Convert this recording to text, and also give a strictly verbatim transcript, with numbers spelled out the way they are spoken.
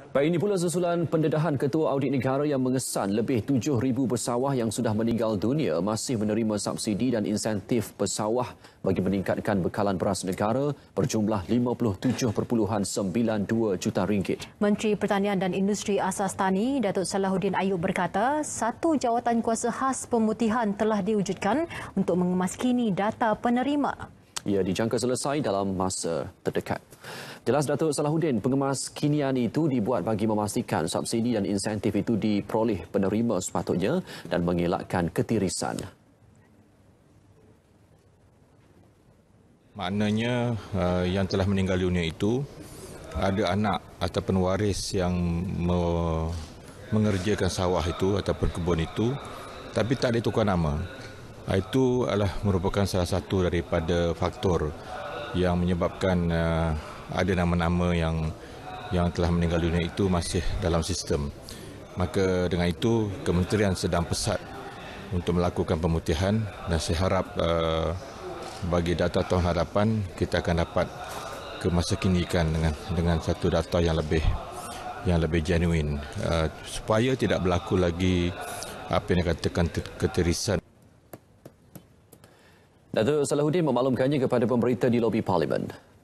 Baik, ini pula susulan pendedahan Ketua Audit Negara yang mengesan lebih tujuh ribu pesawah yang sudah meninggal dunia masih menerima subsidi dan insentif pesawah bagi meningkatkan bekalan beras negara berjumlah lima puluh tujuh perpuluhan sembilan dua juta ringgit. Menteri Pertanian dan Industri Asas Tani, Datuk Salahuddin Ayub berkata, satu jawatan kuasa khas pemutihan telah diwujudkan untuk mengemaskini data penerima. Ia dijangka selesai dalam masa terdekat. Jelas Datuk Salahuddin, pengemaskinian itu dibuat bagi memastikan subsidi dan insentif itu diperoleh penerima sepatutnya dan mengelakkan ketirisan. Maknanya uh, yang telah meninggal dunia itu ada anak ataupun waris yang me mengerjakan sawah itu ataupun kebun itu tapi tak ditukar nama. Itu adalah merupakan salah satu daripada faktor yang menyebabkan uh, ada nama-nama yang yang telah meninggal dunia itu masih dalam sistem. Maka dengan itu kementerian sedang pesat untuk melakukan pemutihan dan saya harap uh, bagi data tahun hadapan kita akan dapat kemaskinikan dengan dengan satu data yang lebih yang lebih genuine uh, supaya tidak berlaku lagi apa yang dikatakan ketirisan. Datuk Salahuddin memaklumkannya kepada pemberita di lobi Parlimen.